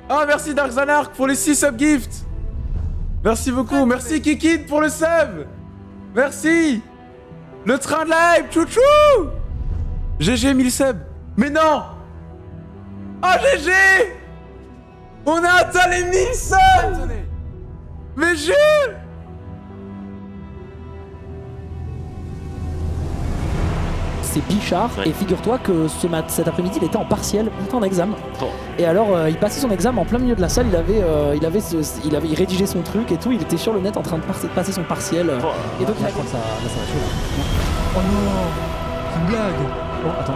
Ah, merci Dark Zanark pour les 6 subgifts. Merci beaucoup. Merci Kikid pour le sub. Merci. Le train de la hype, chouchou. GG 1000 subs. Mais non. Oh, GG. On a atteint les 1000 subs. Mais je... C'est Bichard, et figure-toi que cet après-midi il était en partiel, il était en examen. Et alors il passait son examen en plein milieu de la salle, il rédigeait son truc et tout, il était sur le net en train de passer son partiel. Et donc là, je crois que ça va chaud là. Oh non, c'est une blague. Oh attends.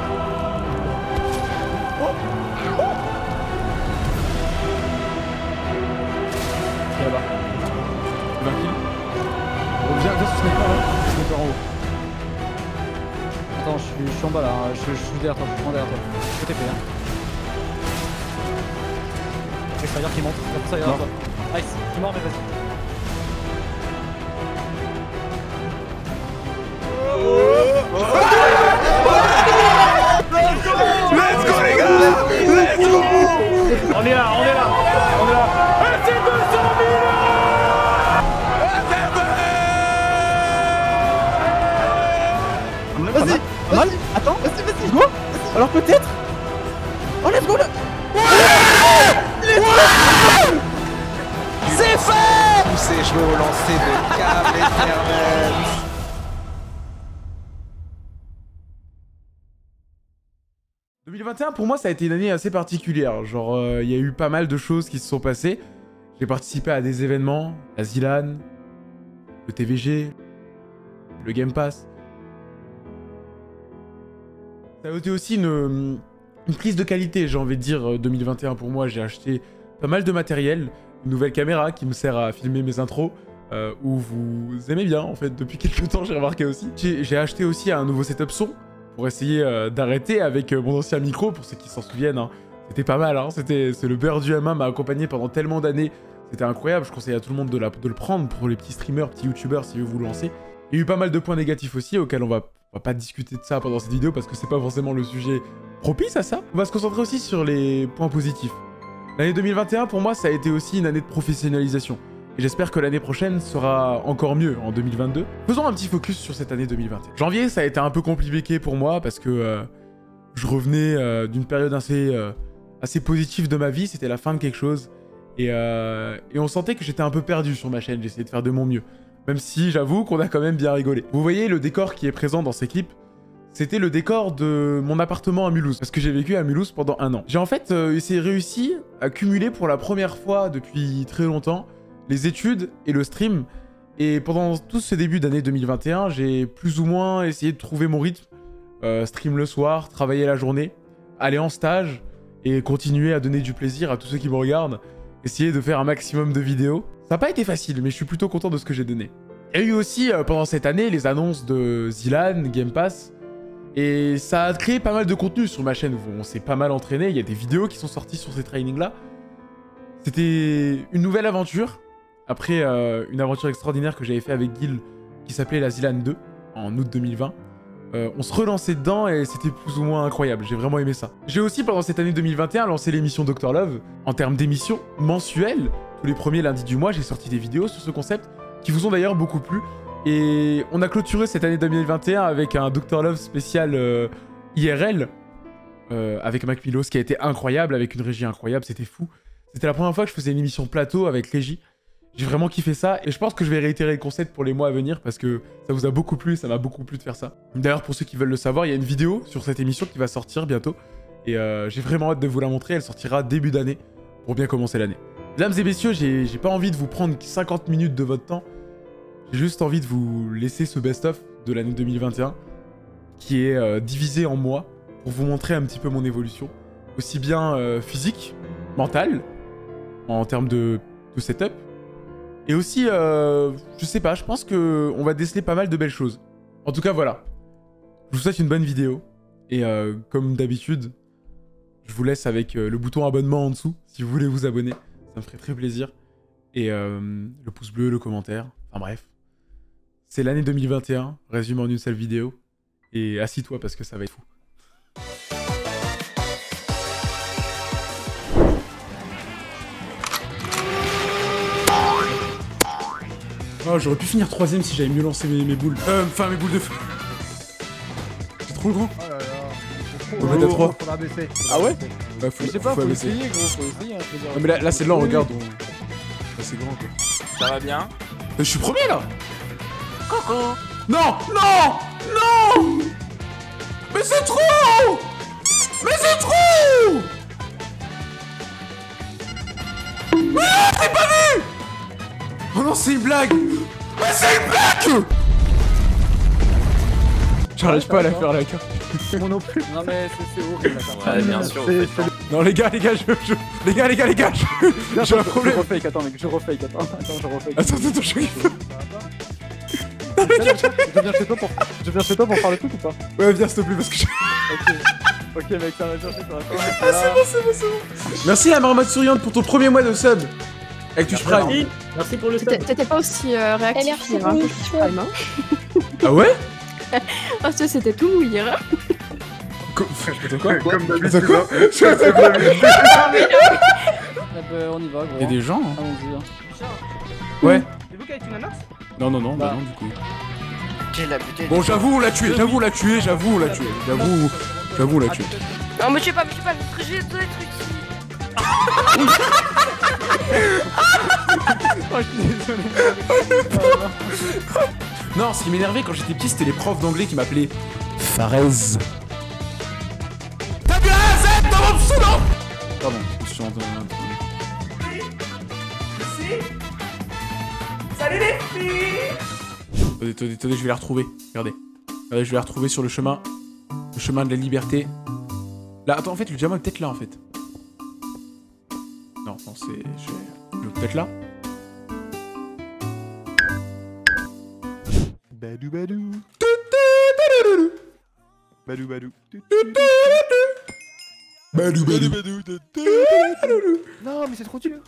Là-bas. 20 kills. Oh, viens sur sniper là, sniper en haut. Attends, je suis en bas là, je suis derrière toi, je suis vraiment derrière toi. Je peux TP hein. Et ça veut dire qu'il monte, c'est pour ça il est derrière toi. Nice, il est mort mais vas-y. Let's go les gars. Let's go. On est là, on est là, on est là. C'est 200 000. Vas-y, vas-y, attends, vas-y, go. Alors peut-être. Oh let's go là. C'est fait. Tous ces jeux au lancer de câble Ethernet. « 2021 pour moi ça a été une année assez particulière, genre il y a eu pas mal de choses qui se sont passées. J'ai participé à des événements, la Zilan, le TVG, le Game Pass. Ça a été aussi une prise de qualité, j'ai envie de dire, 2021 pour moi. J'ai acheté pas mal de matériel, une nouvelle caméra qui me sert à filmer mes intros, où vous aimez bien en fait depuis quelques temps, j'ai remarqué aussi. J'ai acheté aussi un nouveau setup son, pour essayer d'arrêter avec mon ancien micro, pour ceux qui s'en souviennent. Hein. C'était pas mal, hein. C'est le beurre du M1 m'a accompagné pendant tellement d'années. C'était incroyable, je conseille à tout le monde de le prendre pour les petits streamers, petits youtubeurs si vous vous lancez. Il y a eu pas mal de points négatifs aussi, auxquels on va pas discuter de ça pendant cette vidéo, parce que c'est pas forcément le sujet propice à ça. On va se concentrer aussi sur les points positifs. L'année 2021, pour moi, ça a été aussi une année de professionnalisation. Et j'espère que l'année prochaine sera encore mieux, en 2022. Faisons un petit focus sur cette année 2021. Janvier, ça a été un peu compliqué pour moi, parce que je revenais d'une période assez positive de ma vie, c'était la fin de quelque chose. Et on sentait que j'étais un peu perdu sur ma chaîne, j'essayais de faire de mon mieux. Même si, j'avoue qu'on a quand même bien rigolé. Vous voyez, le décor qui est présent dans ces clips, c'était le décor de mon appartement à Mulhouse, parce que j'ai vécu à Mulhouse pendant 1 an. J'ai en fait réussi à cumuler pour la première fois depuis très longtemps les études et le stream. Et pendant tout ce début d'année 2021, j'ai plus ou moins essayé de trouver mon rythme. Stream le soir, travailler la journée, aller en stage et continuer à donner du plaisir à tous ceux qui me regardent. Essayer de faire un maximum de vidéos. Ça n'a pas été facile, mais je suis plutôt content de ce que j'ai donné. Il y a eu aussi, pendant cette année, les annonces de Zilan, Game Pass. Et ça a créé pas mal de contenu sur ma chaîne. On s'est pas mal entraîné, il y a des vidéos qui sont sorties sur ces trainings-là. C'était une nouvelle aventure. Après une aventure extraordinaire que j'avais fait avec Gil, qui s'appelait la Zilan 2, en août 2020. On se relançait dedans et c'était plus ou moins incroyable, j'ai vraiment aimé ça. J'ai aussi, pendant cette année 2021, lancé l'émission Dr Love. En termes d'émissions mensuelles, tous les premiers lundis du mois, j'ai sorti des vidéos sur ce concept, qui vous ont d'ailleurs beaucoup plu. Et on a clôturé cette année 2021 avec un Dr Love spécial IRL, avec Mac Milos, qui a été incroyable, avec une régie incroyable, c'était fou. C'était la première fois que je faisais une émission plateau avec régie. J'ai vraiment kiffé ça, et je pense que je vais réitérer le concept pour les mois à venir, parce que ça vous a beaucoup plu, ça m'a beaucoup plu de faire ça. D'ailleurs, pour ceux qui veulent le savoir, il y a une vidéo sur cette émission qui va sortir bientôt, et j'ai vraiment hâte de vous la montrer, elle sortira début d'année, pour bien commencer l'année. Mesdames et messieurs, j'ai pas envie de vous prendre 50 minutes de votre temps, j'ai juste envie de vous laisser ce best-of de l'année 2021, qui est divisé en mois, pour vous montrer un petit peu mon évolution, aussi bien physique, mentale, en termes de setup, et aussi, je sais pas, je pense qu'on va déceler pas mal de belles choses. En tout cas, voilà. Je vous souhaite une bonne vidéo. Et comme d'habitude, je vous laisse avec le bouton abonnement en dessous, si vous voulez vous abonner. Ça me ferait très plaisir. Et le pouce bleu, le commentaire, enfin bref. C'est l'année 2021, résumé en une seule vidéo. Et assis-toi parce que ça va être fou. Oh, j'aurais pu finir 3ème si j'avais mieux lancé mes boules. Enfin, mes boules de feu. C'est trop le grand. Oh là là. On va mettre à 3. Faudra baisser. Ah ouais? Bah, faut, Je sais pas, faut abaisser. essayer, gros, faut essayer. Hein, je veux dire. Non, mais là c'est lent, Oui, regarde. oui. Là, c'est grand, quoi. Ça va bien? Mais je suis premier, là. Non, non, non. Mais c'est trop. Mais c'est trop. Mais non, t'es pas vu. Oh non, c'est une blague. Mais c'est une blague. J'arrive pas à la faire, la carte. Moi non plus. Non mais c'est horrible. Ouais, bien sûr. Non, les gars, les gars, les gars, j'ai un problème. Je refake, attends mec, je refake, attends, je refake. Attends, je suis... Je viens chez toi pour faire le truc ou pas? Ouais, viens, s'il te plaît, parce que je... Ok mec, ça va chercher toi. Ah, c'est bon. Merci la marmotte souriante pour ton premier mois de sub. Avec Twitch Prime. Merci pour le sub. T'étais pas aussi réactif merci hier, hein, que Twitch Prime, hein. Ah ouais? Ah, ça, c'était tout mou hier. Hein. Attends, quoi? Comme d'habitude. Attends, quoi? Comme d'habitude. On y va gros. Il y a des gens, hein. Allons-y. Ouais. C'est vous qui avez tué Nanox? Non, non, non, bah Bah. non, du coup. Quelle la putain. Bon, j'avoue, on l'a tué, j'avoue, on l'a tué. J'avoue, on l'a tué. Non, mais je sais pas, j'ai deux trucs ici. Oh, je suis désolé. Non, ce qui m'énervait quand j'étais petit, c'était les profs d'anglais qui m'appelaient Farez. T'as bien un Z dans mon pseudo. Pardon, je suis en train de... Salut les filles! Attendez, je vais la retrouver. Regardez. Regardez, je vais la retrouver sur le chemin. Le chemin de la liberté. Là, attends, en fait, le diamant est peut-être là, en fait. Non, non, c'est... Je vais peut-être là. Badou badou. Badou badou. Badou, badou. Non, mais c'est trop dur.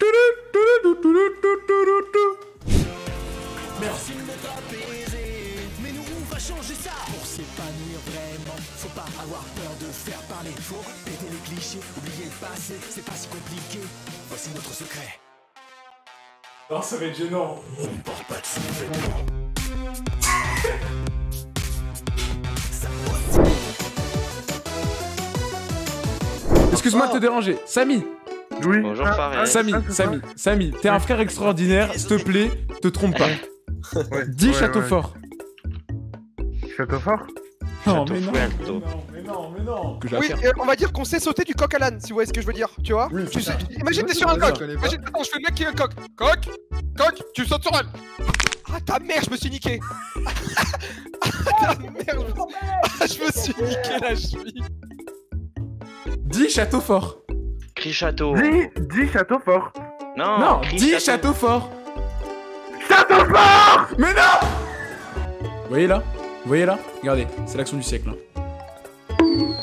Merci de m'être apaisé, mais nous on va changer ça pour s'épanouir vraiment. Faut pas avoir peur de faire parler, faut péter les clichés, oublier le passé, c'est pas si compliqué. Voici notre secret. Non, ça va être gênant. On porte pas de sous-vêtements. Excuse-moi de te déranger. Samy. Oui. Bonjour, Farid. Samy, t'es un frère extraordinaire, s'il te plaît, te trompe pas. Dis château fort. Château fort? Non, Château mais non, Fuerte. mais non. Que j'ai à Oui, faire. on va dire qu'on sait sauter du coq à l'âne, si vous voyez ce que je veux dire, tu vois. Oui, c'est ça. Imagine t'es sur un coq. Imagine, attends, je fais le mec qui est un coq. Coq, tu sautes sur un. Ah ta mère, je me suis niqué. Ah ta mère, je me suis niqué la cheville. Dis château fort. Crie château. Dis château fort. Non, crie dis château fort. Château fort! Mais non! Vous voyez là? Vous voyez là? Regardez, c'est l'action du siècle. Hein.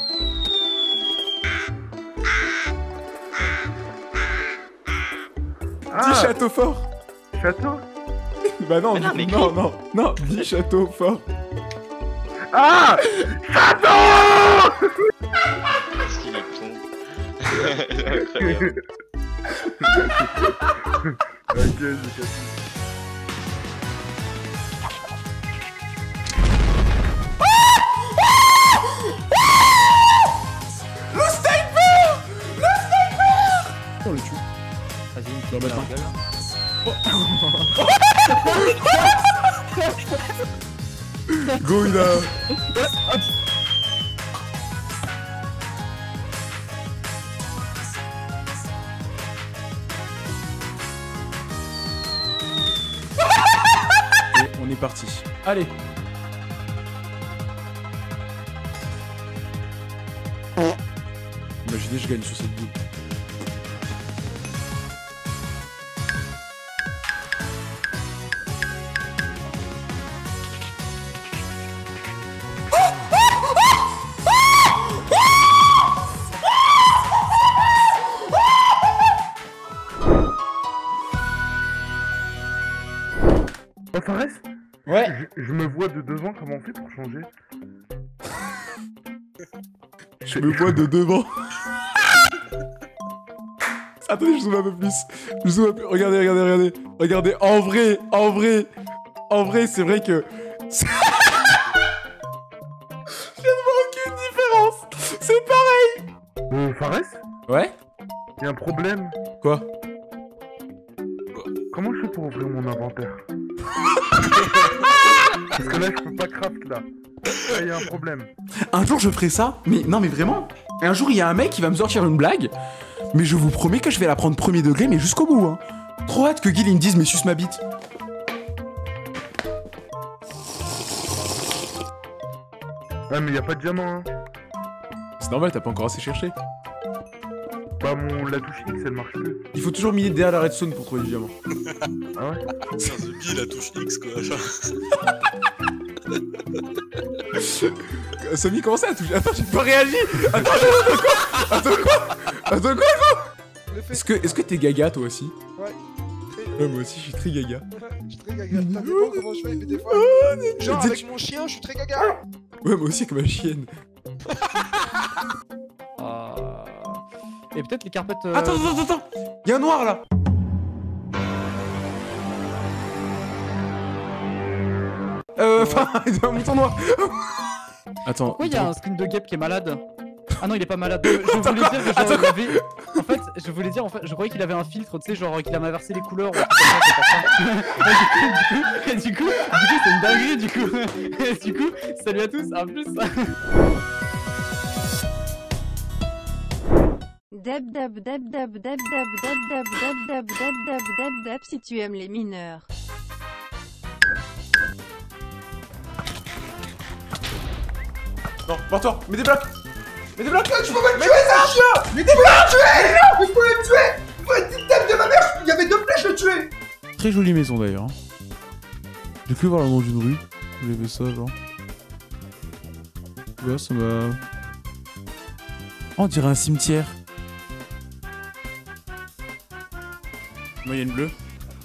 Dis château fort. Château? Bah non, Mais non, mais non, dis château fort. Ah! Château! Qu'est-ce qu'il est con. Incroyable. Ok, j'ai capté. Le sniper! Le sniper! On le tue. Vas-y, Non, maintenant. Go, il a... Et on est parti. Allez. Imaginez, je gagne sur cette boule. Oh, ça reste? Ouais. Je me vois de devant, comment on fait pour changer? Je me vois de devant. Attendez, je zoome un peu plus. Je zoome un peu. Regardez. Regardez, en vrai. En vrai, c'est vrai que... Je viens de voir aucune différence. C'est pareil. Fares, Ouais. y'a un problème. Quoi? Comment je fais pour ouvrir mon inventaire? Parce que là, je peux pas craft là. Là, y'a un problème. Un jour, je ferai ça. Mais non, mais vraiment. Et un jour, il y a un mec qui va me sortir une blague. Mais je vous promets que je vais la prendre premier degré, mais jusqu'au bout. Hein. Trop hâte que Guil il me dise, mais suce ma bite. Ah, mais y'a pas de diamant, hein. C'est normal, t'as pas encore assez cherché. Bah, la touche X, elle marche plus. Il faut toujours miner derrière la redstone pour trouver du diamant. Ah ouais? C'est un zombie la touche X quoi. Samy, comment ça, la touche? Attends, j'ai pas réagi. Attends quoi? Est-ce que t'es gaga toi aussi? Ouais, moi aussi, je suis très gaga. Je suis très gaga. T'as vu comment je fais, mais des fois. Genre, avec mon chien, je suis très gaga. Ouais, moi aussi, avec ma chienne. Et peut-être les carpettes. Attends. Y'a un noir là. Enfin, un mouton noir. Attends. Pourquoi il y a un skin de Gap qui est malade? Ah non, il est pas malade. Je voulais dire que genre, il avait... En fait, je croyais qu'il avait un filtre, tu sais, genre qu'il a inversé les couleurs. Ou un truc comme ça, c'est pour ça. Du coup, c'est une dinguerie, du coup. Du coup, salut à tous, à plus. Dab si tu aimes les mineurs. Non, barre-toi, mets des blocs. Tu peux pas me tuer, ça chien. Mais t'es pas tuer. Mais vous pouvez me tuer. Vous êtes une tête de ma mère. Il y avait 2 flèches, je le tuais. Très jolie maison d'ailleurs. J'ai cru voir le nom d'une rue. J'ai fait ça, genre. Ouais, ça m'a... Oh, on dirait un cimetière. Moi, il y a une bleue.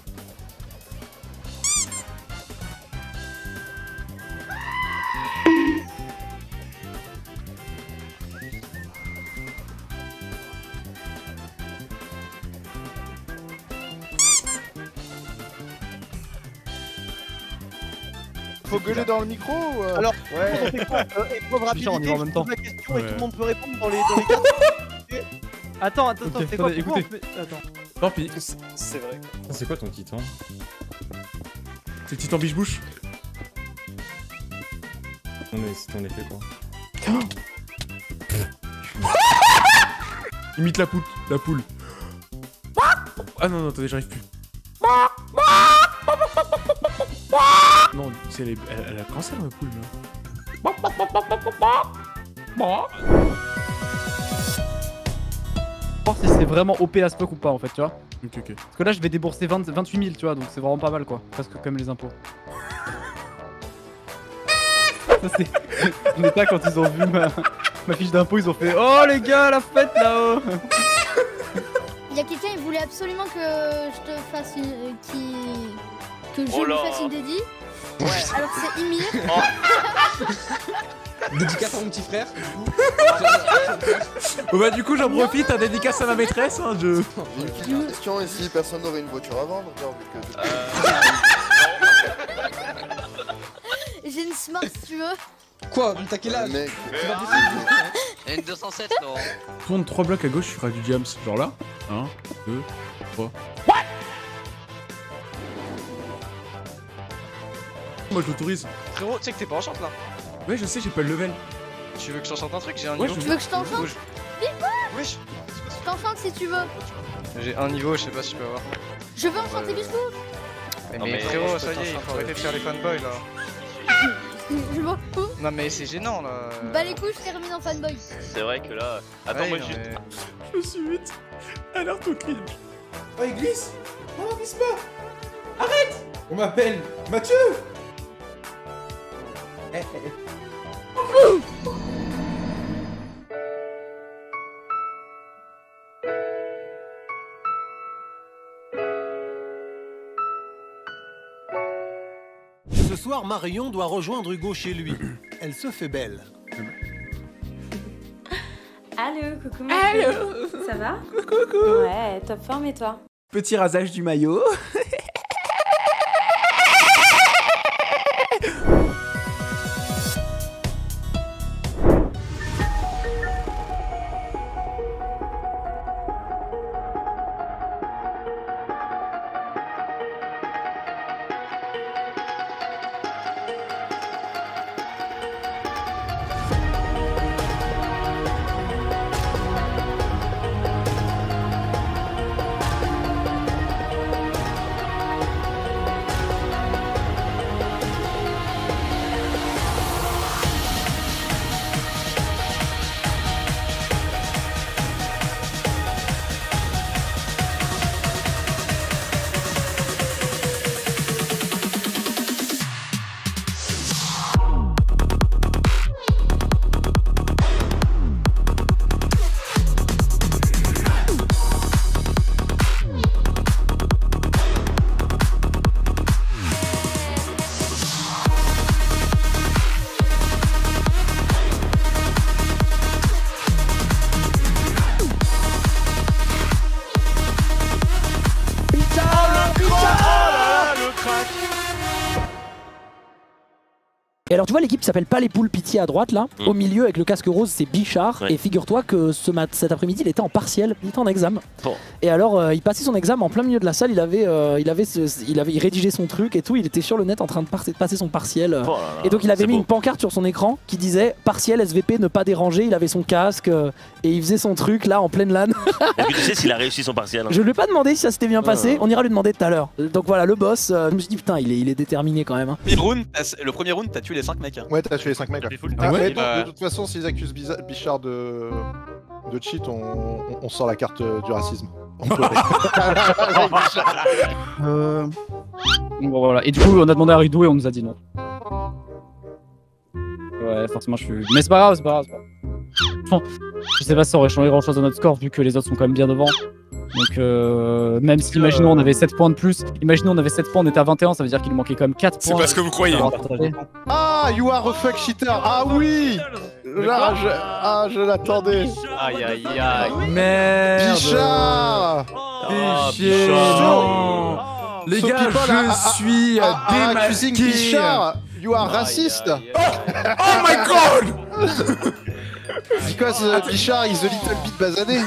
Faut gueuler dans le micro ou Alors, ouais. on fait quoi épreuve rapidité, on y va en même je temps. pose la question Ouais. et tout le monde peut répondre dans les cartes. Attends, c'est quoi Attendez, pourquoi écoutez. Attends. Tant pis. C'est vrai. C'est quoi ton titan? C'est le titan biche-bouche. Non mais c'est ton effet quoi. Imite la poule. Ah non, attendez, j'arrive plus. Non, elle a le cancer la poule là. Voir si c'est vraiment OP as fuck ou pas en fait, tu vois. Ok. Parce que là, je vais débourser 28 000, tu vois, donc c'est vraiment pas mal quoi. Presque comme les impôts. Ça c'est. En état, quand ils ont vu ma fiche d'impôt, ils ont fait oh les gars, la fête là-haut. Il y a quelqu'un, il voulait absolument que je te fasse une. Que je lui fasse une dédie. Ouais. Alors c'est Ymir. Dédicace à mon petit frère. Bon bah du coup j'en profite, un dédicace à ma maîtresse, hein, J'ai une petite question, et si personne n'aurait une voiture à vendre, genre, vu que... J'ai une Smart si tu veux. Quoi? T'as quel âge? Mec, C'est pas possible. Il y a une 207 non. Tourne 3 blocs à gauche, tu feras du jams. Genre là. 1, 2, 3. Moi je l'autorise. Frérot, tu sais que t'es pas en chante là. Ouais, je sais, j'ai pas le level. Tu veux que je t'enchante un truc? J'ai un Ouais, niveau. Tu veux que je t'enchante? Wesh. Je t'enchante si tu veux. J'ai un niveau, je sais pas si tu peux avoir. Je veux enchanter Bisou. Mais frérot, ça y est, il faut arrêter de faire les fanboys là. Je vois. Non mais c'est gênant là. Bah les couilles, je termine en fanboy. C'est vrai que là. Attends, Ouais, moi non, juste. mais- Je me suis vite. Elle a l'air tout cringe. Oh, il glisse. Oh, glisse pas. Arrête. On m'appelle Mathieu. Ce soir, Marion doit rejoindre Hugo chez lui. Elle se fait belle. Allô, coucou. Allô. Ça va? Coucou. Ouais, top forme et toi? Petit rasage du maillot. Et alors tu vois l'équipe qui s'appelle pas les poules pitié à droite là, au milieu avec le casque rose c'est Bichard, et figure-toi que cet après-midi il était en partiel, il était en examen. Et alors il passait son examen en plein milieu de la salle, il rédigeait son truc et tout, il était sur le net en train de passer son partiel. Et donc il avait mis une pancarte sur son écran qui disait partiel SVP ne pas déranger, il avait son casque et il faisait son truc là en pleine LAN. Est-ce que tu sais s'il a réussi son partiel? Je lui ai pas demandé si ça s'était bien passé, on ira lui demander tout à l'heure. Donc voilà le boss, je me suis dit putain il est déterminé quand même. Le premier round t'as tué les 5 mecs. Hein. Ouais, t'as tué les 5 mecs. Ah ouais, de toute façon, s'ils accusent Bichard de cheat, on sort la carte du racisme. Bon voilà, et du coup on a demandé à Ridou et on nous a dit non. Ouais, forcément je suis... Mais c'est pas grave, c'est pas grave. Bon, je sais pas si ça aurait changé grand chose dans notre score vu que les autres sont quand même bien devant. Donc même si imaginons on avait 7 points de plus, imaginons on avait 7 points, on était à 21, ça veut dire qu'il manquait quand même 4 points. C'est pas ce que vous croyez. Ah, you are a fuck cheater. Ah oui. Là, je l'attendais. Aïe aïe aïe. Merde. Bichard. Non. Les gars, je suis accusing Bichard. You are racist. Oh my god. Because Bichard is a little bit basané.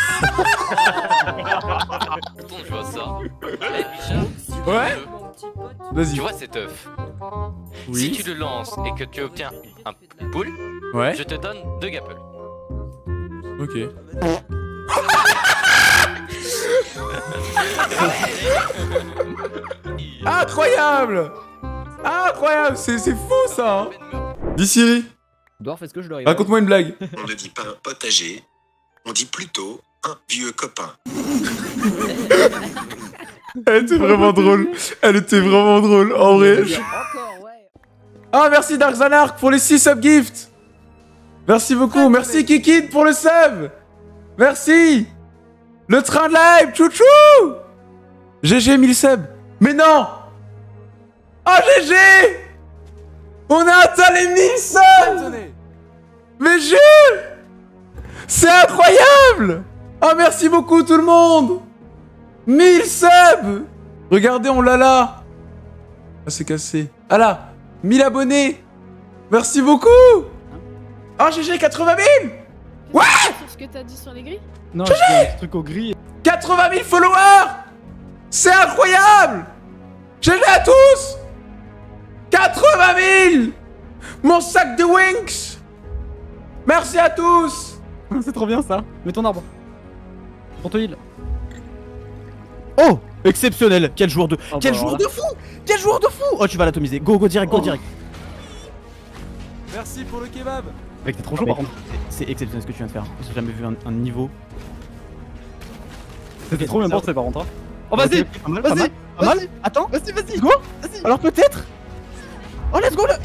Attends, je vois ça. Eh, Bichard, Ouais. Vas-y. tu vois cet œuf. Oui. Si tu le lances et que tu obtiens un poule, Ouais. je te donne 2 gapples. Ok. Incroyable. Incroyable, c'est fou ça hein. Dis Siri. Dwarf, est-ce que je dois Raconte-moi une blague. On ne dit pas un potager, on dit plutôt un vieux copain. Elle était vraiment drôle. Elle était vraiment drôle, en vrai. Ah, merci Dark Zanark pour les 6 subgifts. Merci beaucoup. Merci Kikid pour le sub. Merci. Le train de live, chouchou. GG 1000 subs. Mais non. Oh, GG. On a atteint les 1000 subs. Mais jure. C'est incroyable. Oh, merci beaucoup tout le monde. 1000 subs. Regardez, on l'a là. Ah, c'est cassé. Ah là, 1000 abonnés. Merci beaucoup. Oh, GG, 80 000. Ouais. Sur ce que t'as dit sur les grilles? Non, j'ai un petit truc au gris. 80 000 followers. C'est incroyable. GG à tous. 80 000. Mon sac de Winx. Merci à tous. C'est trop bien ça. Mets ton arbre. Pour te heal. Oh, exceptionnel. Quel joueur de... Oh, Quel bah, joueur de fou. Quel joueur de fou. Oh, tu vas l'atomiser. Go, go direct, go direct. Merci pour le kebab. Mec, t'es trop chaud par contre. C'est exceptionnel ce que tu viens de faire. J'ai jamais vu un niveau. C'était trop bien porté par contre. Hein. Oh, vas-y. Okay, pas mal, pas mal, pas mal. Attends. Vas-y, vas-y. Go. Vas-y. Alors peut-être. Oh, let's go.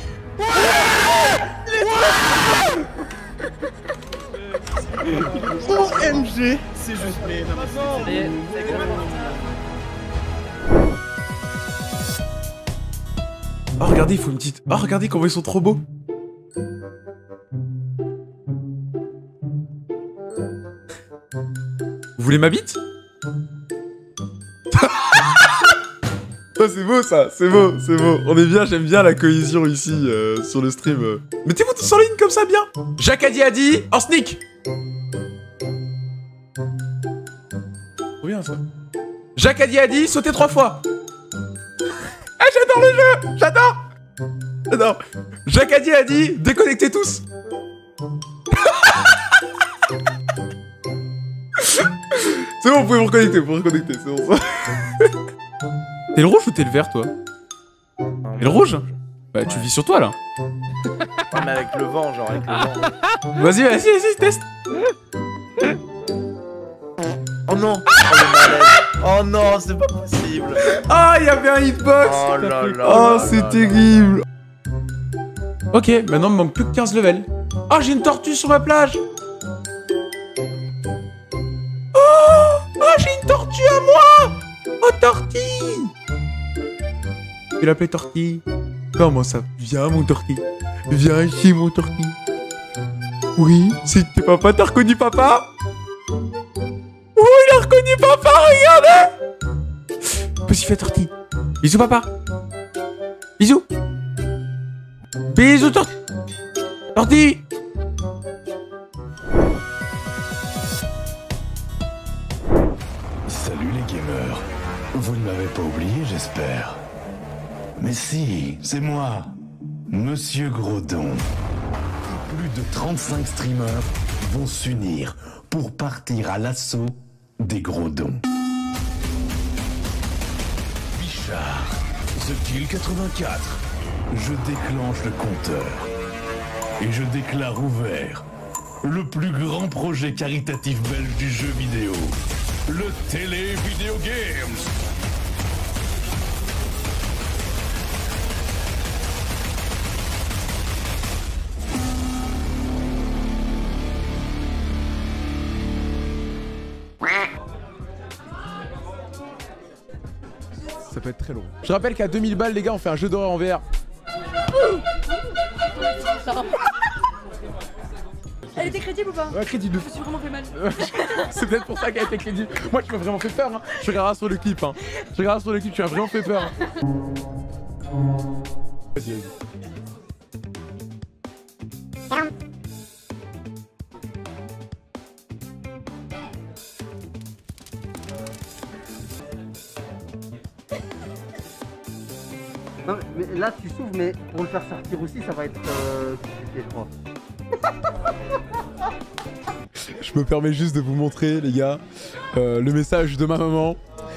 OMG. C'est juste... Oh, regardez, il faut une petite... Oh, regardez comment ils sont trop beaux. Vous voulez ma bite? Oh, c'est beau ça, c'est beau, c'est beau. On est bien, j'aime bien la cohésion ici sur le stream. Mettez-vous tous en ligne comme ça, bien. Jacques a dit en sneak. Trop bien ça. Jacques a dit sauter 3 fois. Ah, j'adore le jeu, j'adore. J'adore. Jacques a dit déconnectez tous. C'est bon, vous pouvez vous reconnecter, c'est bon ça. T'es le rouge ou t'es le vert, toi? T'es le rouge? Bah, tu vis sur toi, là. Ouais, mais avec le vent, genre, avec le vent. Vas-y, vas-y, teste. Oh non. Oh, le malaise. Oh non, c'est pas possible. Ah, il y avait un hitbox. Oh là là. Oh, c'est terrible. Ok, maintenant il me manque plus que 15 levels. Oh, j'ai une tortue sur ma plage. Oh, j'ai une tortue à moi. Oh, tortille. Je vais l'appeler tortille. Comment ça? Viens, mon tortille. Viens ici, mon tortille. Oui, c'est papa. T'as reconnu papa? Oh, il a reconnu papa, regardez. Petit fait tortille. Bisous, papa. Bisous. Bisous, sorti. Salut les gamers. Vous ne m'avez pas oublié, j'espère. Mais si, c'est moi, Monsieur Grodon. Plus de 35 streamers vont s'unir pour partir à l'assaut des Grodons. Bichard, The Kill 84. Je déclenche le compteur. Et je déclare ouvert le plus grand projet caritatif belge du jeu vidéo. Le Télé Video Games. Ça peut être très long. Je rappelle qu'à 2000 balles, les gars, on fait un jeu d'horreur en VR. Elle était crédible ou pas? Ouais, crédible. Je me suis vraiment fait mal. C'est peut-être pour ça qu'elle a été crédible. Moi, tu m'as vraiment fait peur. Hein. Je regarderai sur le clip. Hein. Je regarderai sur le clip, tu m'as vraiment fait peur. Vas-y, vas-y. Non, mais là tu s'ouvres, mais pour le faire sortir aussi, ça va être compliqué, je crois. Je me permets juste de vous montrer, les gars, le message de ma maman.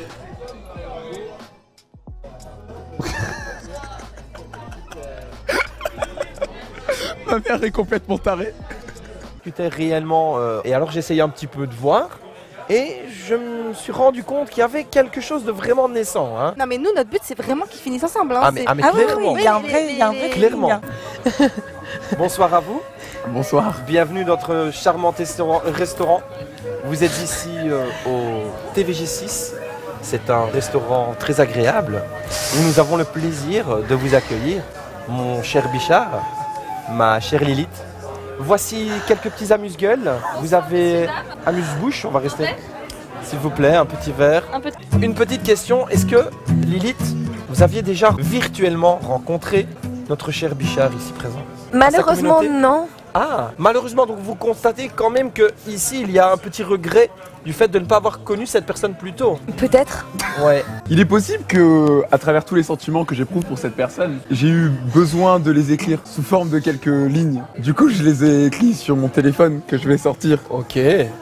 Ma mère est complètement tarée. J'étais réellement... Et alors j'essayais un petit peu de voir. Et je me suis rendu compte qu'il y avait quelque chose de vraiment naissant. Hein. Non mais nous notre but c'est vraiment qu'ils finissent ensemble. Hein. Ah mais clairement. Oui, il y a un vrai clairement. Bonsoir à vous. Bonsoir. Bienvenue dans notre charmant restaurant. Vous êtes ici au TVG6. C'est un restaurant très agréable où nous avons le plaisir de vous accueillir, mon cher Bichard, ma chère Lilith. Voici quelques petits amuse-gueules. Vous avez amuse-bouche, on va rester. S'il vous plaît, un petit verre. Une petite question, est-ce que Lilith, vous aviez déjà virtuellement rencontré notre cher Bichard ici présent? Malheureusement non. Ah, malheureusement, donc vous constatez quand même que ici il y a un petit regret du fait de ne pas avoir connu cette personne plus tôt. Peut-être. Ouais. Il est possible que, à travers tous les sentiments que j'éprouve pour cette personne, j'ai eu besoin de les écrire sous forme de quelques lignes. Du coup, je les ai écrits sur mon téléphone que je vais sortir. Ok.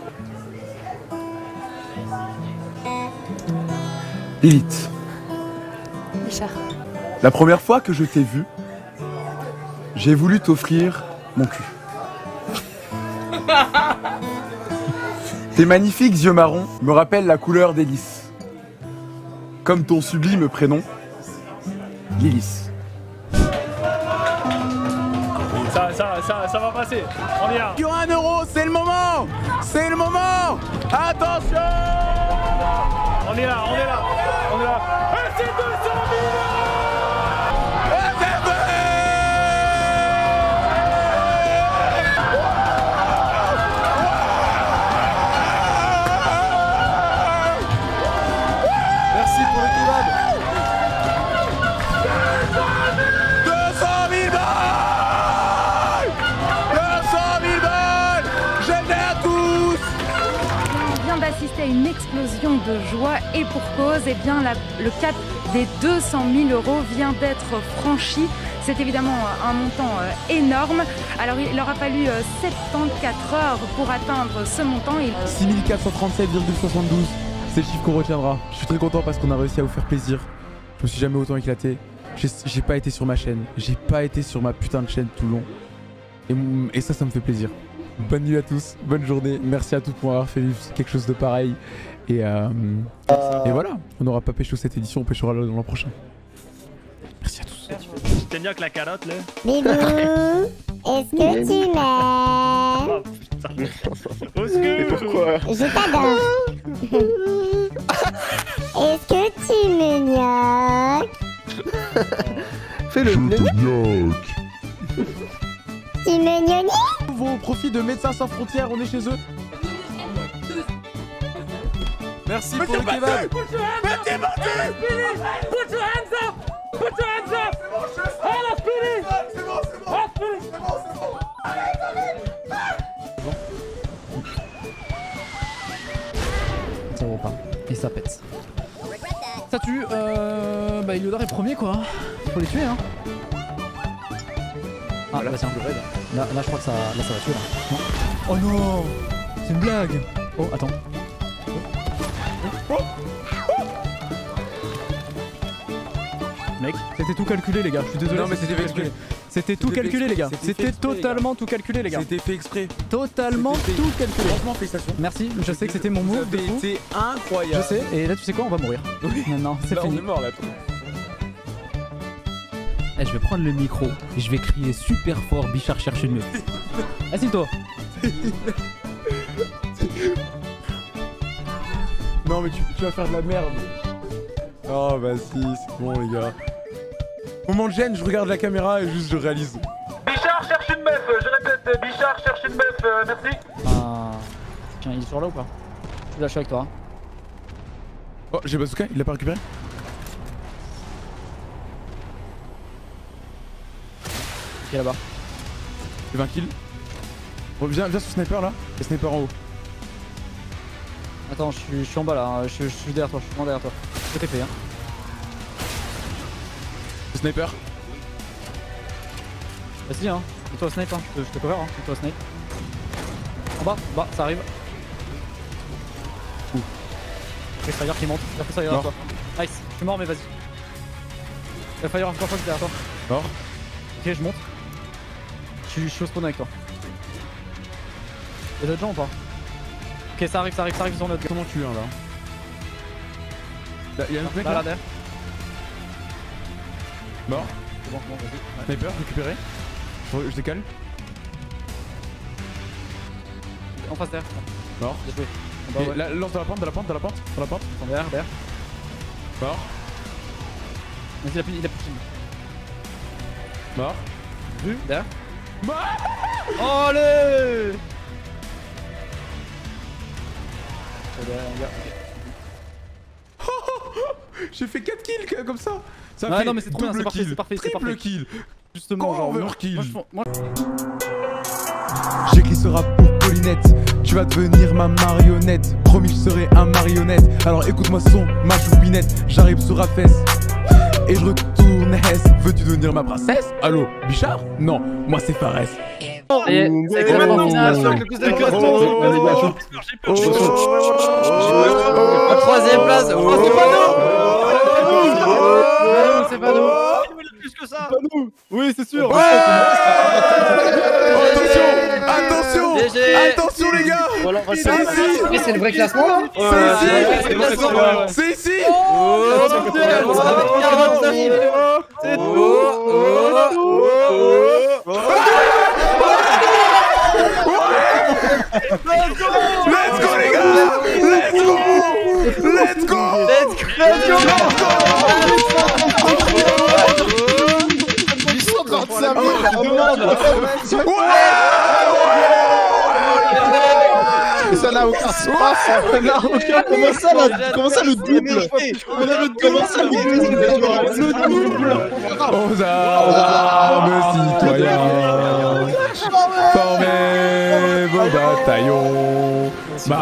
Lilith, Bichard. la première fois que je t'ai vu, j'ai voulu t'offrir mon cul. Tes magnifiques yeux marrons me rappellent la couleur des lys. Comme ton sublime prénom, Lilith. Ça va passer. On y va. Sur 1 euro, c'est le moment. C'est le moment. Attention. On est là. Et c'est 200 000 Merci pour le kebab. 200 000 balles. 200 000 balles. J'aime à tous. On vient d'assister à une explosion de joie et pour cause, eh bien le cap des 200 000 € vient d'être franchi. C'est évidemment un montant énorme. Alors il aura fallu 74 heures pour atteindre ce montant. 6437,72. C'est le chiffre qu'on retiendra. Je suis très content parce qu'on a réussi à vous faire plaisir. Je me suis jamais autant éclaté. J'ai pas été sur ma chaîne. J'ai pas été sur ma putain de chaîne tout le long. Et ça me fait plaisir. Bonne nuit à tous, bonne journée. Merci à tous pour avoir fait quelque chose de pareil. Et voilà, on n'aura pas pécho cette édition, on péchera l'an prochain. Merci à tous. T'aimes bien que la carotte là? Bibou, est-ce que tu m'aimes? Au secours. Et pourquoi? Je t'adore. Est-ce que tu me gnoques? Fais-le. Tu me gnognes? Au profit de Médecins Sans Frontières, on est chez eux. Merci pour le kebab. Put your hands up! Put your hands up! Hey, la Speedy! Ça vaut pas. Et ça pète. Ça tue. Bah Iliodar est premier quoi. Faut les tuer hein. Ah là tiens. Là je crois que ça. Là ça va tuer là. Non. Oh non. C'est une blague. Oh attends. Mec, c'était tout calculé les gars, je suis désolé. Non mais c'était fait exprès. C'était tout calculé les gars. C'était totalement tout calculé les gars. C'était fait exprès. Totalement tout calculé. Franchement félicitations. Merci, je sais que c'était mon move de fou. C'était incroyable. Je sais, et là tu sais quoi, on va mourir. Oui. Non, c'est Là, fini. on est mort là. Toi. Eh, je vais prendre le micro et je vais crier super fort Bichard cherche une meuf. Assieds-toi. Non mais tu vas faire de la merde. Oh bah si, c'est bon les gars. Moment de gêne, je regarde la caméra et juste je réalise. Bichard cherche une meuf, je répète, Bichard cherche une meuf, merci. Ah. Tiens, il est sur là ou pas? Je suis avec toi. Oh, j'ai bazooka, il l'a pas récupéré? Il est là-bas. J'ai 20 kills. Bon, viens sur sniper là. Et sniper en haut. Attends, je suis en bas là, je suis derrière toi, je suis vraiment derrière toi. Je TP hein. Le sniper. Vas-y hein, mets-toi au snipe hein, je te cover hein, mets-toi au snipe. En bas, ça arrive. Ouh. Free Fire qui monte, il y a Free Fire derrière toi. Nice, je suis mort mais vas-y. Il y a Fire encore fois derrière toi. Mort. Ok, je monte. Je suis au spawn avec toi. Y'a d'autres gens ou pas? Ok, ça arrive sur notre gars. Comment tu es là? Y'a un autre mec là là? derrière. Mort. C'est bon, vas-y. Ouais. Sniper, récupéré. Je décale. En face derrière. Mort. J'ai joué. Et là, lance dans la pente. Derrière. Mort. Vas-y, il a plus de kill. Mort. Vu, derrière. Mort. Allez. J'ai fait 4 kills comme ça. Ça ouais, fait non mais c'est trop bien, c'est parfait, c'est parfait, c'est parfait. Triple kill. Justement, genre overkill. Moi, J'écris ce rap pour Paulinette. Tu vas devenir ma marionnette. Promis, je serai un marionnette. Alors écoute-moi son, ma choupinette. J'arrive sur Rafes et je retourne Hess. Veux-tu devenir ma princesse? Allô, Bichard? Non, moi c'est Fares. Et c'est exactement bien sûr que le plus de La troisième place. c'est pas nous. Plus que ça. Oui, c'est sûr. Attention les gars. C'est le vrai classement là. C'est ici. C'est Let's go les gars. Let's go. Ça n'a aucun sens. Comment ça le double? Comment ça le double? Aux armes citoyens, formez vos bataillons.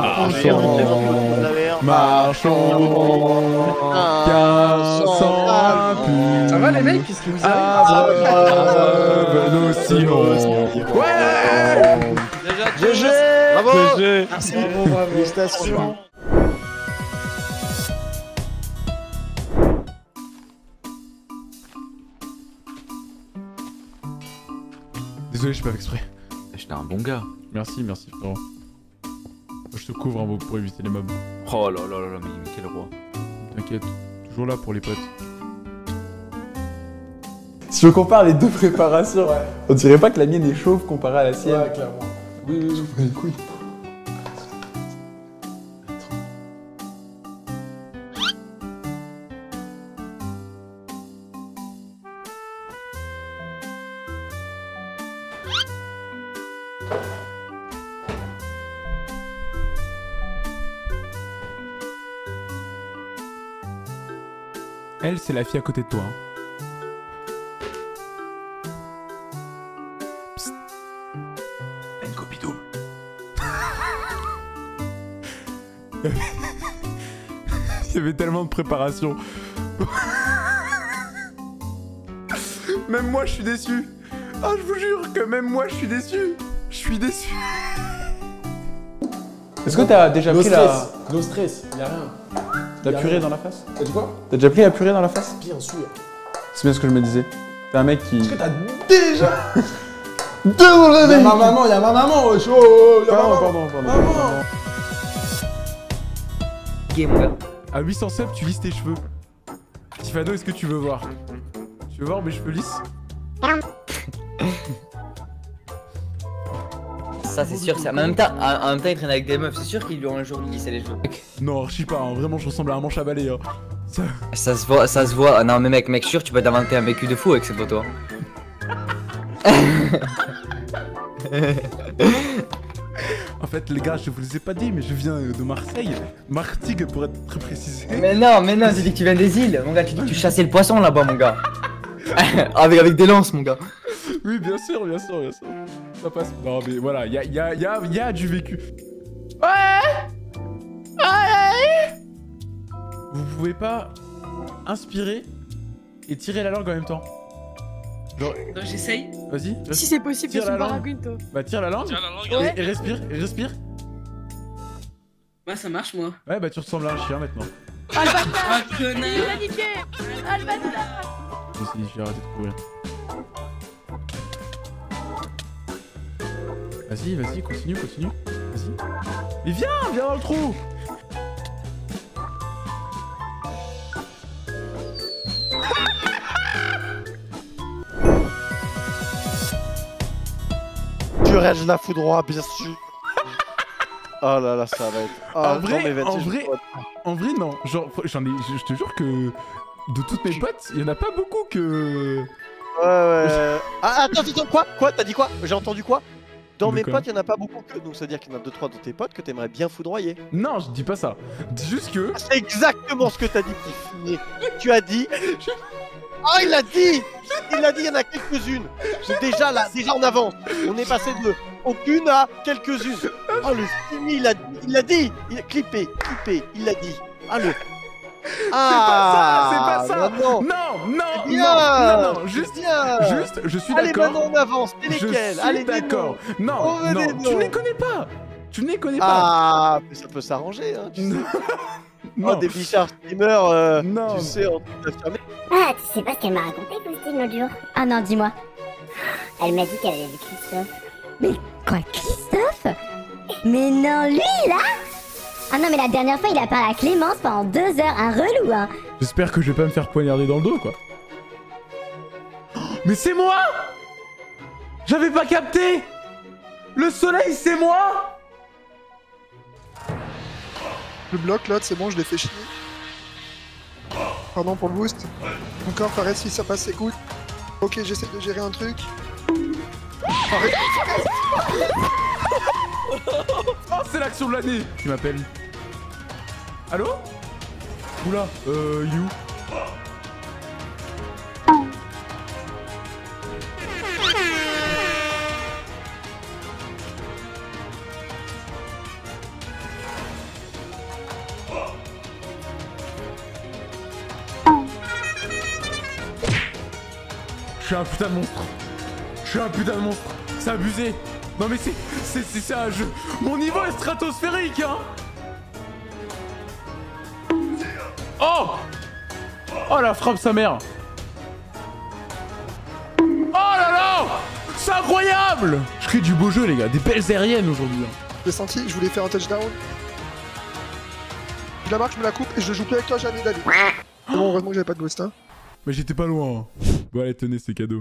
Marchons, car sans impur. Ça va les mecs? Qu'est-ce que vous avez? Abreuve nos sillons. Ouais! GG. Bravo. Merci. Bravo. Félicitations. Désolé, je suis pas fait exprès. J'étais un bon gars. Merci frérot. Je te couvre un peu pour éviter les mobs. Oh là là là, mais quel roi. T'inquiète, toujours là pour les potes. Si je compare les deux préparations, on dirait pas que la mienne est chauve comparée à la sienne. Ouais, clairement. Oui, je prends les couilles. Elle, c'est la fille à côté de toi. Il y avait tellement de préparation. Même moi, je suis déçu. Ah, je vous jure que même moi, je suis déçu. Je suis déçu. Est-ce que t'as déjà pris la... No stress, y'a rien. La purée dans la face? T'as dit quoi? T'as déjà pris la purée dans la face? Bien sûr. C'est bien ce que je me disais. T'es un mec qui... Est-ce que t'as déjà... Y'a ma maman, y'a ma maman, wesh. Oh, y'a ma maman. Pardon. Maman. À 800 subs, tu lisses tes cheveux. Tifano, est-ce que tu veux voir? Tu veux voir mes cheveux lisses? Ça c'est sûr, ça. Mais en même temps, il traîne avec des meufs, c'est sûr qu'ils lui ont un jour lissé les cheveux. Non, archi pas, hein. Vraiment, je ressemble à un manche à balai. Hein. Ça se voit. Non mais mec, sûr, tu peux t'inventer un vécu de fou avec cette photo. En fait, les gars, je vous les ai pas dit, mais je viens de Marseille. Martigues, pour être très précisé. Mais non, tu dis que tu viens des îles. Mon gars, tu dis que tu chassais le poisson là-bas, mon gars. avec des lances, mon gars. Oui, bien sûr. Ça passe. Non, mais voilà, y a du vécu. Ouais. Vous pouvez pas inspirer et tirer la langue en même temps. Genre... J'essaye. Vas-y. Si c'est possible, tire je suis la langue. Baragunto. Bah tire la langue. Ouais. Et respire. Ouais, ça marche, moi. Ouais, bah tu ressembles à un chien maintenant. Ah, le bâtard. Ah, connard. Il a niqué. Ah, le bâtard. J'ai arrêté de courir. Vas-y, continue. Vas-y. Mais viens dans le trou. Je la foudroie, bien sûr. Oh là là, ça va être... en vrai, non. Genre, je te jure que de toutes mes potes, il y en a pas beaucoup que... Ouais. Ah, attends, quoi? T'as dit quoi? J'ai entendu quoi? Dans mes quoi? potes, il y en a pas beaucoup que... Donc ça veut dire qu'il y en a 2-3 de tes potes que t'aimerais bien foudroyer. Non, je dis pas ça. Dis juste que... C'est exactement ce que t'as dit, petit fumier. Tu as dit... Ah, il l'a dit, il y en a quelques-unes. C'est déjà on avance. On est passé de aucune à quelques-unes. Oh, le fumier, il l'a dit. Il a clippé, il l'a dit. Ah, le... Ah, c'est pas ça. Non, juste, je suis allez, d'accord. maintenant on avance, t'es lesquels? Allez, d'accord. Non, tu ne les connais pas. Ah, mais ça peut s'arranger, hein, tu sais. Oh, des bichards streamers, tu sais, en train d'affirmer. Ah, tu sais pas ce qu'elle m'a raconté, Christine, l'autre jour? Ah non, dis-moi. Elle m'a dit qu'elle avait vu Christophe. Mais quoi, Christophe? Mais non, lui, là? Ah non, mais la dernière fois, il a parlé à Clémence pendant 2 heures, un relou, hein. J'espère que je vais pas me faire poignarder dans le dos, quoi. Mais c'est moi! J'avais pas capté! Le soleil, c'est moi! Le bloc, là, c'est bon, je l'ai fait chier. Pardon pour le boost. Encore, Fares, si ça passe, écoute. Ok, j'essaie de gérer un truc. Arrête. Oh, c'est l'action de l'année! Tu m'appelles. Allô? Oula, il est où? Je suis un putain de monstre. C'est abusé. Non mais c'est un jeu. Mon niveau est stratosphérique, hein. Oh la frappe sa mère. Oh là là. C'est incroyable. Je crée du beau jeu, les gars. Des belles aériennes aujourd'hui. J'ai senti, je voulais faire un touchdown. Je la marque, je me la coupe et je joue plus avec toi jamais d'avis. Bon, heureusement que j'avais pas de boost, hein. Mais j'étais pas loin. Bon allez, tenez, c'est cadeau.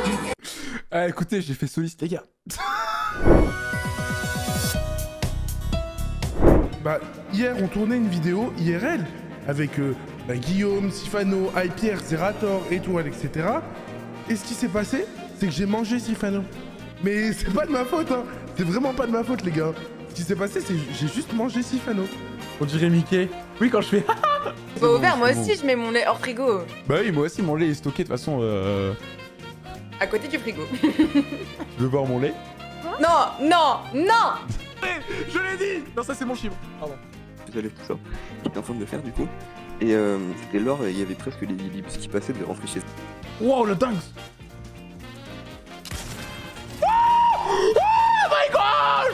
Ah écoutez, j'ai fait soliste les gars. bah, hier, on tournait une vidéo IRL avec Guillaume, Sifano, Hypierre, Zerator, Étoile, etc. Et ce qui s'est passé, c'est que j'ai mangé Sifano. Mais c'est pas de ma faute, hein. C'est vraiment pas de ma faute, les gars. Ce qui s'est passé, c'est que j'ai juste mangé Sifano. On dirait Mickey. Oui, quand je fais... Bah ouvert, moi aussi je mets mon lait hors frigo. Bah oui, moi aussi, mon lait est stocké de toute façon... À côté du frigo. Tu veux voir mon lait? Non, non, non. Je l'ai dit. Non, ça c'est mon chiffre. Pardon. J'allais tout ça. J'étais en train de le faire du coup. Et lors, il y avait presque les bus qui passaient de rentrer chez... Wow, le dingue. Oh my gosh!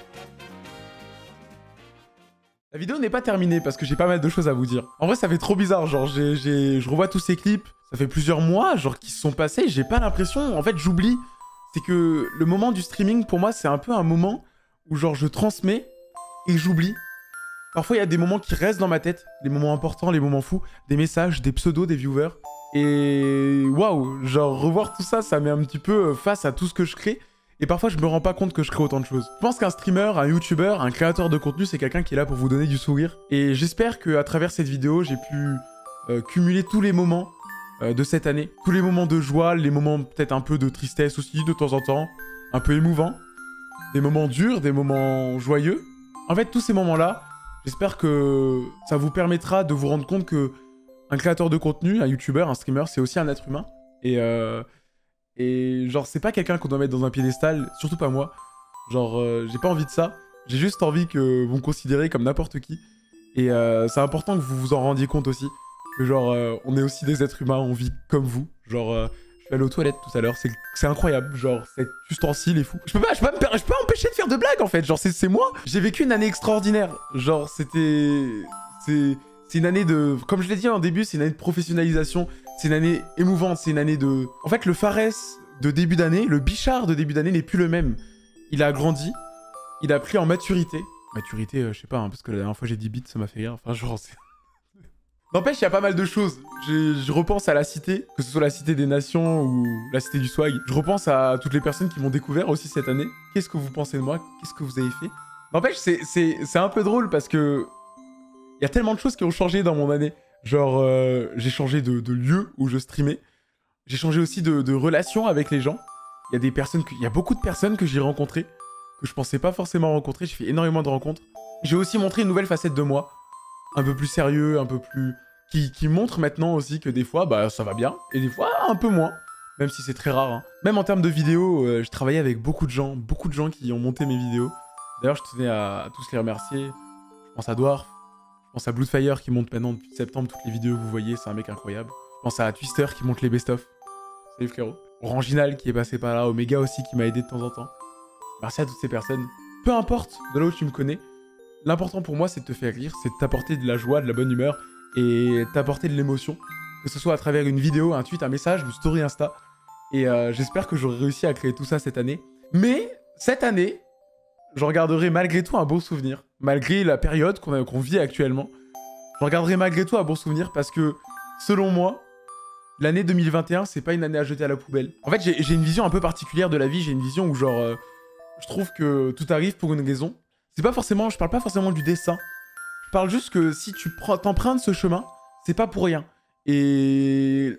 La vidéo n'est pas terminée parce que j'ai pas mal de choses à vous dire. En vrai, ça fait trop bizarre, genre je revois tous ces clips, ça fait plusieurs mois, genre qui se sont passés, j'ai pas l'impression, en fait j'oublie. C'est que le moment du streaming, pour moi, c'est un peu un moment où genre je transmets et j'oublie. Parfois, il y a des moments qui restent dans ma tête, les moments importants, les moments fous, des messages, des pseudos, des viewers. Et waouh, genre revoir tout ça, ça met un petit peu face à tout ce que je crée. Et parfois, je me rends pas compte que je crée autant de choses. Je pense qu'un streamer, un youtubeur, un créateur de contenu, c'est quelqu'un qui est là pour vous donner du sourire. Et j'espère qu'à travers cette vidéo, j'ai pu cumuler tous les moments de cette année. Tous les moments de joie, les moments peut-être un peu de tristesse aussi, de temps en temps. Un peu émouvants. Des moments durs, des moments joyeux. En fait, tous ces moments-là, j'espère que ça vous permettra de vous rendre compte que un créateur de contenu, un youtubeur, un streamer, c'est aussi un être humain. Et genre, c'est pas quelqu'un qu'on doit mettre dans un piédestal, surtout pas moi. Genre, j'ai pas envie de ça. J'ai juste envie que vous me considérez comme n'importe qui. Et c'est important que vous vous en rendiez compte aussi. Que genre, on est aussi des êtres humains, on vit comme vous. Genre, je suis allé aux toilettes tout à l'heure, c'est incroyable. Genre, cet ustensile est fou. Je peux pas empêcher de faire de blagues en fait. Genre, c'est moi. J'ai vécu une année extraordinaire. Genre, c'est une année de... Comme je l'ai dit en début, c'est une année de professionnalisation. C'est une année émouvante, c'est une année de... En fait, le Fares de début d'année, le Bichard de début d'année n'est plus le même. Il a grandi, il a pris en maturité. Maturité, je sais pas, hein, parce que la dernière fois j'ai dit bits, ça m'a fait rire. Enfin, genre, c'est... N'empêche, il y a pas mal de choses. Je repense à la cité, que ce soit la cité des nations ou la cité du swag. Je repense à toutes les personnes qui m'ont découvert aussi cette année. Qu'est-ce que vous pensez de moi? Qu'est-ce que vous avez fait? N'empêche, c'est un peu drôle parce que... Il y a tellement de choses qui ont changé dans mon année. Genre, j'ai changé de lieu où je streamais. J'ai changé aussi de relation avec les gens. Il y a des personnes, il y a beaucoup de personnes que j'ai rencontrées, que je pensais pas forcément rencontrer. J'ai fait énormément de rencontres. J'ai aussi montré une nouvelle facette de moi. Un peu plus sérieux, un peu plus... Qui montre maintenant aussi que des fois, bah, ça va bien. Et des fois, un peu moins. Même si c'est très rare. Hein. Même en termes de vidéos, je travaillais avec beaucoup de gens qui ont monté mes vidéos. D'ailleurs, je tenais à tous les remercier. Je pense à Dwarf. Je pense à Bloodfire qui monte maintenant depuis septembre toutes les vidéos que vous voyez, c'est un mec incroyable. Je pense à Twister qui monte les best-of. Salut frérot. Oranginal qui est passé par là, Omega aussi qui m'a aidé de temps en temps. Merci à toutes ces personnes. Peu importe de là où tu me connais, l'important pour moi c'est de te faire rire, c'est de t'apporter de la joie, de la bonne humeur et t'apporter de l'émotion. Que ce soit à travers une vidéo, un tweet, un message, une story Insta. Et j'espère que j'aurai réussi à créer tout ça cette année. Mais cette année, j'en garderai malgré tout un beau souvenir. Malgré la période qu'on vit actuellement. J'en garderai malgré tout un bon souvenir parce que, selon moi, l'année 2021, c'est pas une année à jeter à la poubelle. En fait, j'ai une vision un peu particulière de la vie. J'ai une vision où, genre, je trouve que tout arrive pour une raison. C'est pas forcément... Je parle pas forcément du destin. Je parle juste que si tu t'empruntes ce chemin, c'est pas pour rien. Et...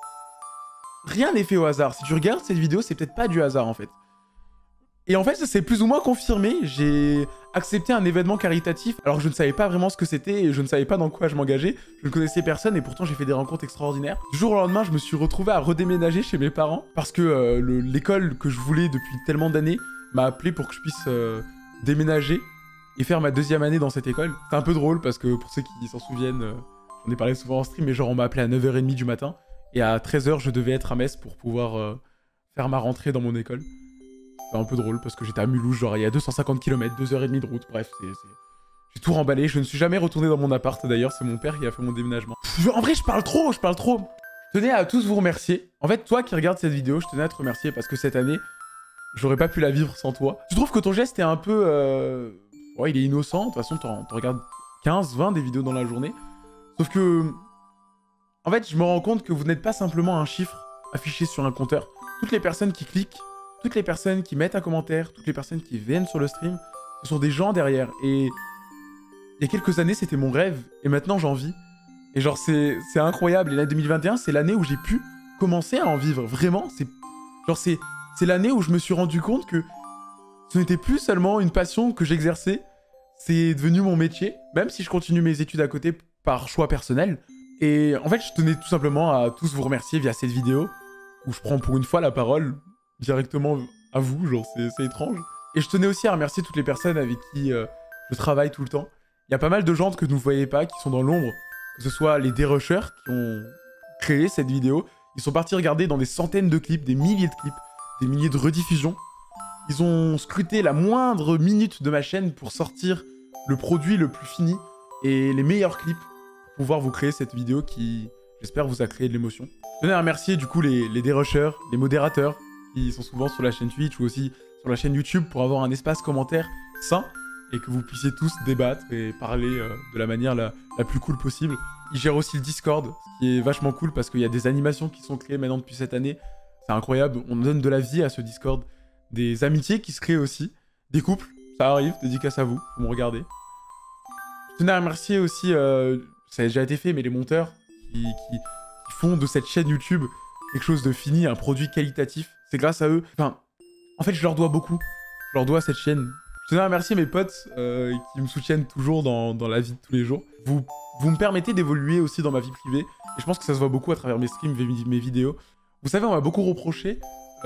Rien n'est fait au hasard. Si tu regardes cette vidéo, c'est peut-être pas du hasard, en fait. Et en fait, ça s'est plus ou moins confirmé. J'ai accepté un événement caritatif alors que je ne savais pas vraiment ce que c'était et je ne savais pas dans quoi je m'engageais. Je ne connaissais personne et pourtant j'ai fait des rencontres extraordinaires. Du jour au lendemain, je me suis retrouvé à redéménager chez mes parents parce que l'école que je voulais depuis tellement d'années m'a appelé pour que je puisse déménager et faire ma deuxième année dans cette école. C'est un peu drôle parce que pour ceux qui s'en souviennent, j'en ai parlé souvent en stream, mais genre on m'a appelé à 9h30 du matin et à 13h, je devais être à Metz pour pouvoir faire ma rentrée dans mon école. C'est un peu drôle parce que j'étais à Mulhouse, genre il y a 250 km, 2h30 de route, bref, j'ai tout remballé. Je ne suis jamais retourné dans mon appart d'ailleurs, c'est mon père qui a fait mon déménagement. En vrai, je parle trop. Je tenais à tous vous remercier. En fait, toi qui regardes cette vidéo, je tenais à te remercier parce que cette année, j'aurais pas pu la vivre sans toi. Tu trouves que ton geste est un peu... Ouais, il est innocent, de toute façon, t'en regardes 15, 20 des vidéos dans la journée. Sauf que... En fait, je me rends compte que vous n'êtes pas simplement un chiffre affiché sur un compteur. Toutes les personnes qui cliquent, toutes les personnes qui mettent un commentaire, toutes les personnes qui viennent sur le stream, ce sont des gens derrière. Et il y a quelques années, c'était mon rêve, et maintenant j'en vis. Et genre, c'est incroyable. Et l'année 2021, c'est l'année où j'ai pu commencer à en vivre. Vraiment, c'est l'année où je me suis rendu compte que ce n'était plus seulement une passion que j'exerçais, c'est devenu mon métier, même si je continue mes études à côté par choix personnel. Et en fait, je tenais tout simplement à tous vous remercier via cette vidéo, où je prends pour une fois la parole directement à vous, genre c'est étrange. Et je tenais aussi à remercier toutes les personnes avec qui je travaille tout le temps. Il y a pas mal de gens que vous ne voyez pas, qui sont dans l'ombre, que ce soit les dérushers qui ont créé cette vidéo. Ils sont partis regarder dans des centaines de clips, des milliers de clips, des milliers de rediffusions. Ils ont scruté la moindre minute de ma chaîne pour sortir le produit le plus fini et les meilleurs clips pour pouvoir vous créer cette vidéo qui, j'espère, vous a créé de l'émotion. Je tenais à remercier du coup les dérushers, les modérateurs qui sont souvent sur la chaîne Twitch ou aussi sur la chaîne YouTube pour avoir un espace commentaire sain et que vous puissiez tous débattre et parler de la manière la plus cool possible. Ils gèrent aussi le Discord, ce qui est vachement cool parce qu'il y a des animations qui sont créées maintenant depuis cette année. C'est incroyable, on donne de la vie à ce Discord. Des amitiés qui se créent aussi, des couples, ça arrive, dédicace à vous, vous me regardez. Je tenais à remercier aussi, ça a déjà été fait, mais les monteurs qui font de cette chaîne YouTube quelque chose de fini, un produit qualitatif. C'est grâce à eux, enfin, en fait je leur dois beaucoup, je leur dois cette chaîne. Je tenais à remercier mes potes qui me soutiennent toujours dans la vie de tous les jours. Vous me permettez d'évoluer aussi dans ma vie privée, et je pense que ça se voit beaucoup à travers mes streams, mes vidéos. Vous savez, on m'a beaucoup reproché,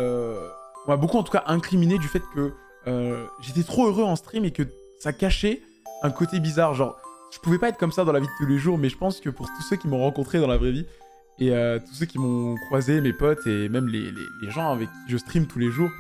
on m'a beaucoup en tout cas incriminé du fait que j'étais trop heureux en stream et que ça cachait un côté bizarre. Genre, je pouvais pas être comme ça dans la vie de tous les jours, mais je pense que pour tous ceux qui m'ont rencontré dans la vraie vie, et tous ceux qui m'ont croisé, mes potes, et même les gens avec qui je stream tous les jours,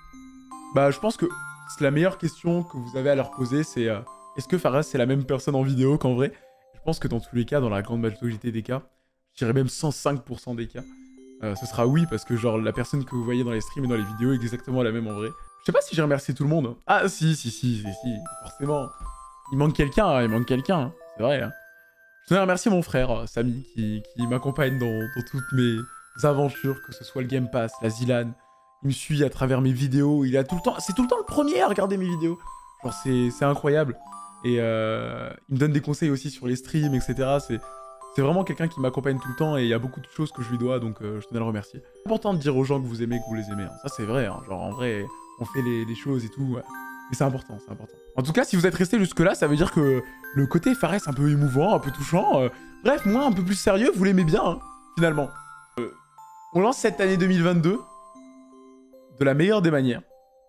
bah je pense que c'est la meilleure question que vous avez à leur poser, c'est est-ce que Fares c'est la même personne en vidéo qu'en vrai? Je pense que dans tous les cas, dans la grande majorité des cas, je dirais même 105% des cas, ce sera oui, parce que genre la personne que vous voyez dans les streams et dans les vidéos est exactement la même en vrai. Je sais pas si j'ai remercié tout le monde. Ah si, forcément. Il manque quelqu'un, hein, c'est vrai. Hein. Je tenais à remercier mon frère, Samy, qui m'accompagne dans toutes mes aventures, que ce soit le Game Pass, la Zilan. Il me suit à travers mes vidéos, il a tout le temps... C'est tout le temps le premier à regarder mes vidéos. Genre c'est incroyable. Et il me donne des conseils aussi sur les streams, etc. C'est vraiment quelqu'un qui m'accompagne tout le temps et il y a beaucoup de choses que je lui dois, donc je tenais à le remercier. C'est important de dire aux gens que vous aimez, que vous les aimez. Hein. Ça, c'est vrai. Hein. Genre, en vrai, on fait les choses et tout. Ouais. Mais c'est important, c'est important. En tout cas, si vous êtes resté jusque-là, ça veut dire que le côté Fares un peu émouvant, un peu touchant, bref, moi, un peu plus sérieux, vous l'aimez bien, hein, finalement. On lance cette année 2022 de la meilleure des manières.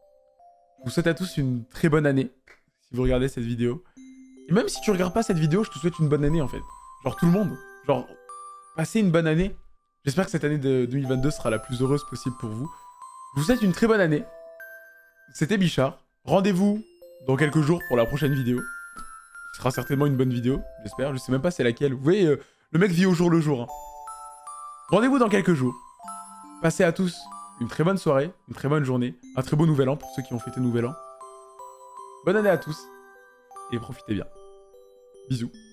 Je vous souhaite à tous une très bonne année, si vous regardez cette vidéo. Et même si tu regardes pas cette vidéo, je te souhaite une bonne année, en fait. Genre tout le monde. Genre, passez une bonne année. J'espère que cette année de 2022 sera la plus heureuse possible pour vous. Je vous souhaite une très bonne année. C'était Bichard. Rendez-vous dans quelques jours pour la prochaine vidéo. Ce sera certainement une bonne vidéo, j'espère. Je sais même pas c'est laquelle. Vous voyez, le mec vit au jour le jour. Hein. Rendez-vous dans quelques jours. Passez à tous une très bonne soirée, une très bonne journée, un très beau nouvel an pour ceux qui ont fêté nouvel an. Bonne année à tous et profitez bien. Bisous.